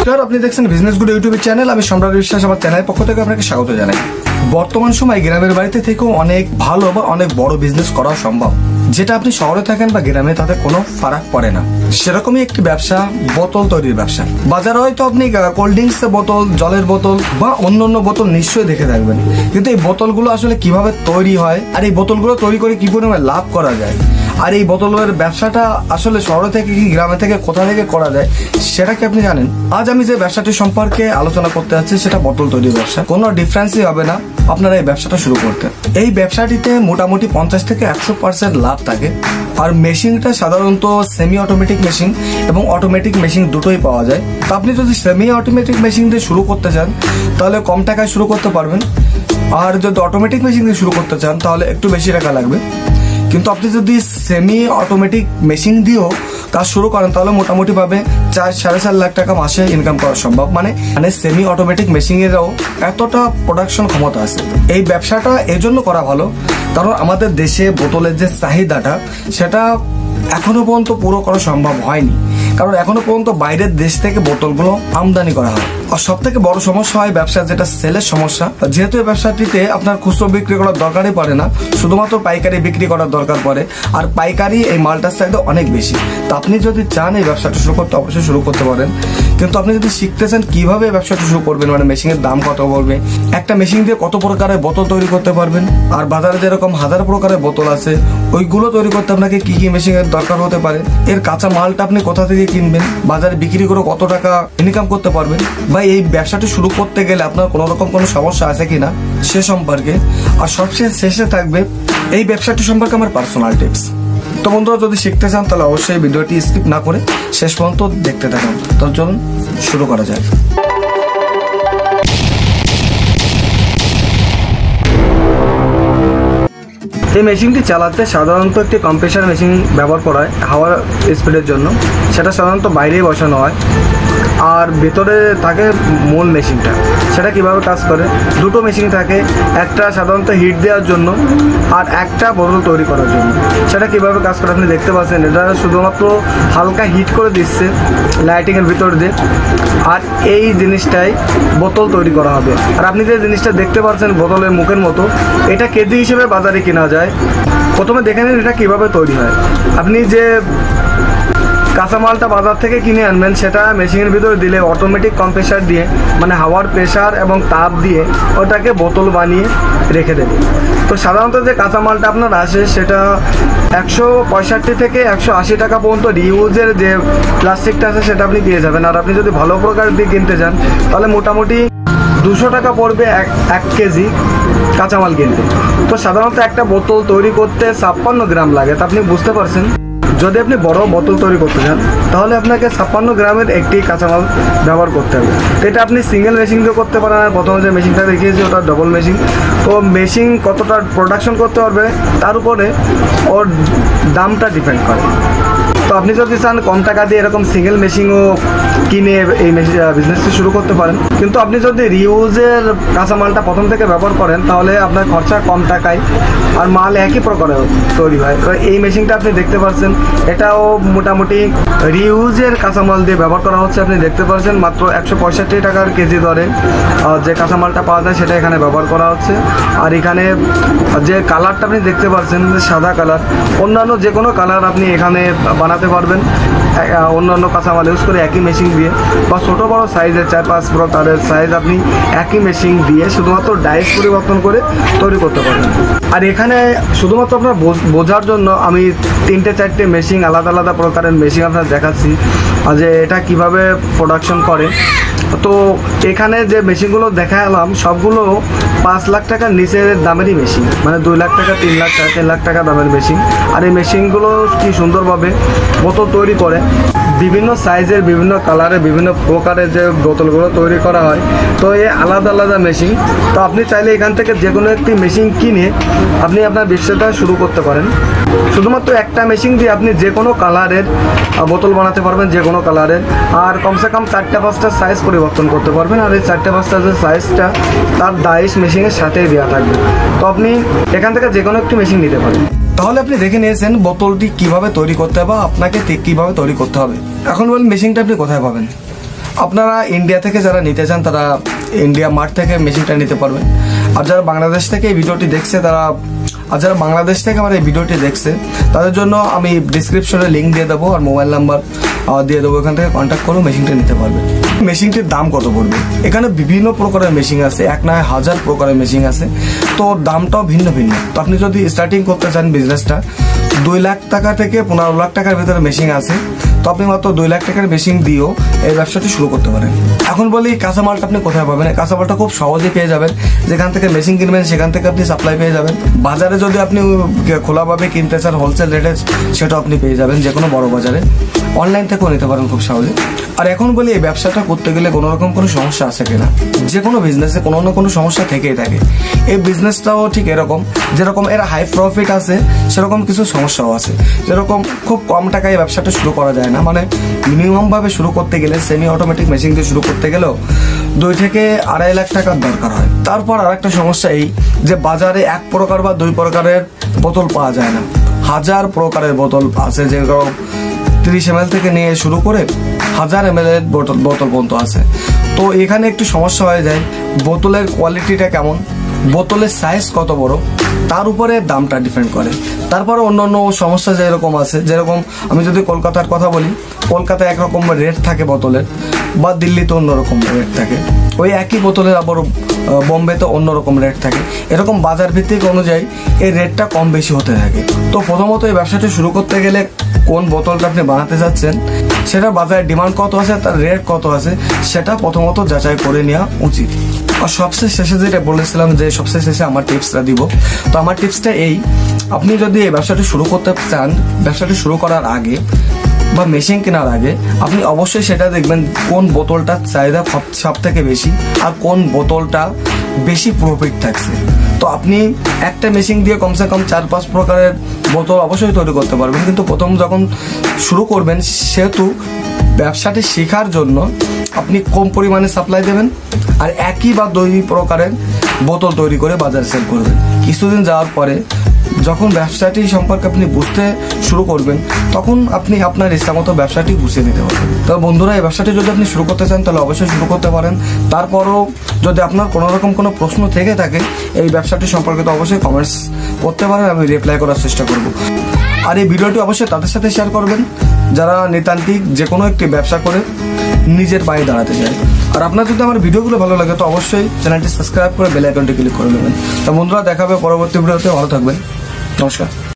নমস্কার, আপনি দেখছেন বিজনেস গুড ইউটিউব চ্যানেল। আমি সম্রাট বিশ্বাস, আমার চ্যানেলের পক্ষ থেকে আপনাকে স্বাগত জানাই। বর্তমান সময় গ্রামের বাড়িতে থেকেও অনেক ভালো বা অনেক বড় বিজনেস করা সম্ভব, যেটা আপনি শহরে থাকেন বা গ্রামে, তাতে কোনো ফারাক পড়ে না। সেরকমই একটি ব্যবসা বোতল তৈরির ব্যবসা। বাজারে হয়তো আপনি কোল্ড ড্রিঙ্কস বোতল, জলের বোতল বা অন্য বোতল নিশ্চয়ই দেখে থাকবেন, কিন্তু এই বোতলগুলো আসলে কিভাবে তৈরি হয় আর এই বোতলগুলো তৈরি করে কি পরিমাণে লাভ করা যায়, আর এই বোতলের ব্যবসাটা আসলে শহরে থেকে কি গ্রামে থেকে কোথা থেকে করা যায়, সেটা কি আপনি জানেন? আজ আমি যে ব্যবসাটি সম্পর্কে আলোচনা করতে যাচ্ছি সেটা বোতল তৈরির ব্যবসা। কোনো ডিফারেন্সই হবে না আপনারা এই ব্যবসাটা শুরু করতে। এই ব্যবসাটিতে মোটামুটি 50 থেকে 100% লাভ থাকে। আর মেশিনটা সাধারণত সেমি অটোমেটিক মেশিন এবং অটোমেটিক মেশিন দুটোই পাওয়া যায়। তো আপনি যদি সেমি অটোমেটিক মেশিন দিয়ে শুরু করতে চান তাহলে কম টাকায় শুরু করতে পারবেন, আর যদি অটোমেটিক মেশিন দিয়ে শুরু করতে চান তাহলে একটু বেশি টাকা লাগবে। কিন্তু আপনি যদি সেমি অটোমেটিক মেশিন দিয়েও কাজ শুরু করেন তাহলে মোটামুটি ভাবে 4-4.5 লাখ টাকা মাসে ইনকাম করা সম্ভব। মানে সেমি অটোমেটিক মেশিনেরও এতটা প্রোডাকশন ক্ষমতা আছে। এই ব্যবসাটা এজন্য করা ভালো কারণ আমাদের দেশে বোতলের যে চাহিদাটা সেটা এখনো পর্যন্ত পুরো করা সম্ভব হয়নি, কারণ এখনো পর্যন্ত বাইরের দেশ থেকে বোতলগুলো আমদানি করা হয়। আর সব থেকে বড় সমস্যা হয় ব্যবসা, যেটা সেলের সমস্যা। যেহেতু এই ব্যবসাটিতে আপনার খুচরো বিক্রি করার দরকারই পড়ে না, শুধুমাত্র পাইকারি বিক্রি করার দরকার পড়ে, আর পাইকারি এই মালটার চাহিদা অনেক বেশি। তো আপনি যদি চান এই ব্যবসাটা শুরু করতে অবশ্যই শুরু করতে পারেন, কিন্তু আপনি যদি শিখতে চান কিভাবে এই ব্যবসাটা শুরু করবেন, মানে মেশিনের দাম কত পড়বে, একটা মেশিন দিয়ে কত প্রকারের বোতল তৈরি করতে পারবেন, আর বাজারে যেরকম হাজার প্রকারের বোতল আছে ওইগুলো তৈরি করতে আপনাকে কি কি মেশিনের দরকার হতে পারে, এর কাঁচা মালটা আপনি কোথা থেকে কিনবেন, বাজারে বিক্রি করে কত টাকা ইনকাম করতে পারবেন, বা এই ব্যবসাটি শুরু করতে গেলে আপনার কোনো রকম কোনো সমস্যা আছে কিনা সে সম্পর্কে। আর সবচেয়ে শেষে থাকবে এই ব্যবসাটি সম্পর্কে আমার পার্সোনাল টিপস। তো বন্ধুরা, যদি শিখতে চান তাহলে অবশ্যই ভিডিওটি স্কিপ না করে শেষ পর্যন্ত দেখতে থাকুন। তো চলুন শুরু করা যায়। এই মেশিনটি চালাতে সাধারণত একটি কম্প্রেসার মেশিন ব্যবহার করা হয় হাওয়ার স্পিডের জন্য। সেটা সাধারণত বাইরেই বসানো হয়, আর ভেতরে থাকে মূল মেশিনটা। সেটা কিভাবে কাজ করে, দুটো মেশিন থাকে, একটা সাধারণত হিট দেওয়ার জন্য আর একটা বোতল তৈরি করার জন্য। সেটা কিভাবে কাজ করে আপনি দেখতে পাচ্ছেন, এটা শুধুমাত্র হালকা হিট করে দিচ্ছে লাইটিংয়ের ভিতর দিয়ে, আর এই জিনিসটাই বোতল তৈরি করা হবে। আর আপনি যে জিনিসটা দেখতে পাচ্ছেন বোতলের মুখের মতো, এটা কেজি হিসেবে বাজারে কেনা যায়। প্রথমে দেখে নিন এটা কিভাবে তৈরি হয়। আপনি যে কাঁচামালটা বাজার থেকে কিনে আনবেন সেটা মেশিনের ভিতরে দিলে অটোমেটিক কম্প্রেসার দিয়ে, মানে হাওয়ার প্রেশার এবং তাপ দিয়ে ওটাকে বোতল বানিয়ে রেখে দেবে। তো সাধারণত যে কাঁচামালটা আপনার আসে সেটা 165 থেকে 180 টাকা পর্যন্ত রিউজের যে প্লাস্টিকটা আছে সেটা আপনি পেয়ে যাবেন। আর আপনি যদি ভালো প্রকার দিয়ে কিনতে চান তাহলে মোটামুটি 200 টাকা পড়বে এক কেজি কাঁচামাল কিনতে। তো সাধারণত একটা বোতল তৈরি করতে 56 গ্রাম লাগে। তা আপনি বুঝতে পারছেন, যদি আপনি বড় বোতল তৈরি করতে চান তাহলে আপনাকে 56 গ্রামের একটি কাঁচামাল ব্যবহার করতে হবে। তো এটা আপনি সিঙ্গেল মেশিন দিয়ে করতে পারেন, আর প্রথমে যে মেশিনটা দেখিয়েছি ওটা ডবল মেশিন। তো মেশিন কতটা প্রোডাকশন করতে পারবে তার উপরে ওর দামটা ডিপেন্ড করে। তো আপনি যদি চান কম টাকা দিয়ে এরকম সিঙ্গেল মেশিনও কিনে এই বিজনেসটি শুরু করতে পারেন, কিন্তু আপনি যদি রিউজের কাঁচামালটা প্রথম থেকে ব্যবহার করেন তাহলে আপনার খরচা কম টাকায় আর মাল একই প্রকারে তৈরি হয়। তো এই মেশিনটা আপনি দেখতে পাচ্ছেন এটাও মোটামুটি রিউজের কাঁচামাল দিয়ে ব্যবহার করা হচ্ছে। আপনি দেখতে পাচ্ছেন মাত্র 165 টাকার কেজি দরে যে কাঁচামালটা পাওয়া যায় সেটা এখানে ব্যবহার করা হচ্ছে। আর এখানে যে কালারটা আপনি দেখতে পাচ্ছেন সাদা কালার, অন্যান্য যে কোনো কালার আপনি এখানে বানাতে পারবেন অন্যান্য কাঁচামাল ইউজ করে একই মেশিন দিয়ে, বা ছোটো বড়ো সাইজের 4-5 প্রকারের সাইজ আপনি একই মেশিন দিয়ে শুধুমাত্র ডাইস পরিবর্তন করে তৈরি করতে পারবেন। আর এখানে শুধুমাত্র আপনার বোঝার জন্য আমি 3-4টে মেশিন আলাদা আলাদা প্রকারের মেশিন আপনার দেখাচ্ছি যে এটা কিভাবে প্রোডাকশন করে। তো এখানে যে মেশিনগুলো দেখালাম সবগুলো 5 লাখ টাকার নিচের দামেরই মেশিন, মানে 2 লাখ টাকা, 3 লাখ টাকা, 3 লাখ টাকা দামের মেশিন। আর এই মেশিনগুলো কি সুন্দরভাবে বোতল তৈরি করে, বিভিন্ন সাইজের, বিভিন্ন কালারের, বিভিন্ন প্রকারের যে বোতলগুলো তৈরি করা হয়। তো এই আলাদা আলাদা মেশিন। তো আপনি চাইলে এখান থেকে যে কোনো একটি মেশিন কিনে আপনি আপনার ব্যবসাটা শুরু করতে পারেন। শুধুমাত্র একটা মেশিন দিয়ে আপনি যে কোনো কালারের বোতল বানাতে পারবেন, যে কোনো কালারের, আর কমসে কম 4-5টা সাইজ পরিবর্তন করতে পারবেন। আর এই 4-5টা যে সাইজটা তার ডাইস মেশিনের সাথেই দেওয়া থাকবে। তো আপনি এখান থেকে যে কোনো একটি মেশিন নিতে পারেন। তাহলে আপনি দেখে নিয়েছেন বোতলটি কিভাবে তৈরি করতে হবে, আপনাকে কিভাবে তৈরি করতে হবে। এখন বলেন মেশিনটা আপনি কোথায় পাবেন। আপনারা ইন্ডিয়া থেকে যারা নিতে চান তারা ইন্ডিয়া মার্ট থেকে মেশিনটা নিতে পারবেন। আর যারা বাংলাদেশ থেকে এই ভিডিওটি দেখছে যারা বাংলাদেশ থেকে আমার এই ভিডিওটি দেখছে তাদের জন্য আমি ডিসক্রিপশনে লিঙ্ক দিয়ে দেবো আর মোবাইল নাম্বার দিয়ে দেবো, এখান থেকে কন্ট্যাক্ট করে মেশিনটা নিতে পারবে। মেশিনটির দাম কত পড়বে? এখানে বিভিন্ন প্রকারের মেশিন আছে, এক নয় হাজার প্রকারের মেশিন আছে, তো দামটাও ভিন্ন ভিন্ন। তো আপনি যদি স্টার্টিং করতে চান বিজনেসটা 2 লাখ টাকা থেকে 15 লাখ টাকার ভিতরে মেশিন আছে, তো আপনি মাত্র 2 লাখ টাকার মেশিন দিয়েও এই ব্যবসাটি শুরু করতে পারেন। এখন বলি কাঁচামালটা আপনি কোথায় পাবেন? কাঁচামালটা খুব সহজে পেয়ে যাবেন, যেখান থেকে মেশিন কিনবেন সেখান থেকে আপনি সাপ্লাই পেয়ে যাবেন। বাজারে যদি আপনি খোলাভাবে কিনতে চান হোলসেল রেটে, সেটাও আপনি পেয়ে যাবেন যে কোনো বড় বাজারে। অনলাইন থেকেও নিতে পারেন খুব সহজে। আর এখন বলি এই ব্যবসাটা করতে গেলে কোনো রকম কোনো সমস্যা আছে কিনা? যে কোনো বিজনেসে কোনো না কোনো সমস্যা থেকেই থাকে। এই বিজনেসটাও ঠিক এরকম, যেরকম এর হাই প্রফিট আছে সেরকম কিছু সমস্যাও আছে। যেরকম খুব কম টাকায় ব্যবসাটা শুরু করা যায় না, মানে মিনিমাম ভাবে শুরু করতে গেলে সেমি অটোমেটিক মেশিন দিয়ে শুরু করতে গেলেও 2 থেকে 2.5 লাখ টাকার দরকার হয়। তারপর আরেকটা সমস্যা এই যে বাজারে 1 প্রকার বা 2 প্রকারের বোতল পাওয়া যায় না, হাজার প্রকারের বোতল আছে, যেরকম 30 ml থেকে নিয়ে শুরু করে 1000 ml এর বোতল পর্যন্ত আছে। তো এখানে একটু সমস্যা হয়ে যায়, বোতলের কোয়ালিটিটা কেমন, বোতলের সাইজ কত বড়, তার উপরে দামটা ডিপেন্ড করে। তারপরে অন্যান্য সমস্যা যেরকম আছে, যেরকম আমি যদি কলকাতার কথা বলি, কলকাতায় একরকম রেট থাকে বোতলের, বা দিল্লিতে অন্যরকম রেট থাকে। ওই একই বোতলের আবার বোম্বেতে অন্যরকম রেট থাকে। এরকম বাজার ভিত্তিক অনুযায়ী এই রেটটা কম বেশি হতে থাকে। তো প্রথমত এই ব্যবসাটি শুরু করতে গেলে কোন বোতলটা আপনি বানাতে চাচ্ছেন, সেটা বাজারে ডিমান্ড কত আছে, তার রেট কত আছে, সেটা প্রথমত যাচাই করে নেওয়া উচিত। আর সবচেয়ে শেষে যেটা বলেছিলাম যে সবচেয়ে শেষে আমার টিপসটা দিব, তো আমার টিপসটা এই, আপনি যদি এই ব্যবসাটি শুরু করতে চান, ব্যবসাটি শুরু করার আগে বা মেশিন কেনার আগে আপনি অবশ্যই সেটা দেখবেন কোন বোতলটার চাহিদা সব থেকে বেশি আর কোন বোতলটা বেশি প্রফিট থাকছে। তো আপনি একটা মেশিন দিয়ে কমসে কম 4-5 প্রকারের বোতল অবশ্যই তৈরি করতে পারবেন, কিন্তু প্রথম যখন শুরু করবেন সেহেতু ব্যবসাটি শেখার জন্য আপনি কম পরিমাণে সাপ্লাই দেবেন আর একই বা 2 প্রকারের বোতল তৈরি করে বাজারে সেল করবেন। কিছুদিন যাওয়ার পরে যখন ব্যবসাটি সম্পর্কে আপনি বুঝতে শুরু করবেন, তখন আপনি আপনার ইচ্ছা মতো ব্যবসাটি গুছিয়ে নিতে পারবেন। তো বন্ধুরা, এই ব্যবসাটি যদি আপনি শুরু করতে চান তাহলে অবশ্যই শুরু করতে পারেন। তারপরও যদি আপনার কোনো রকম কোনো প্রশ্ন থেকে থাকে এই ব্যবসাটি সম্পর্কে, তো অবশ্যই কমেন্টস করতে পারেন, আমি রিপ্লাই করার চেষ্টা করব। আর এই ভিডিওটি অবশ্যই তাদের সাথে শেয়ার করবেন যারা নিতান্তিক যে কোনো একটি ব্যবসা করে নিজের পায়ে দাঁড়াতে চায়। আর আপনার যদি আমার ভিডিওগুলো ভালো লাগে তো অবশ্যই চ্যানেলটি সাবস্ক্রাইব করে বেল আইকনটি ক্লিক করে নেবেন। তো বন্ধুরা, দেখা হবে পরবর্তী ভিডিওতে। ভালো থাকবেন, নমস্কার।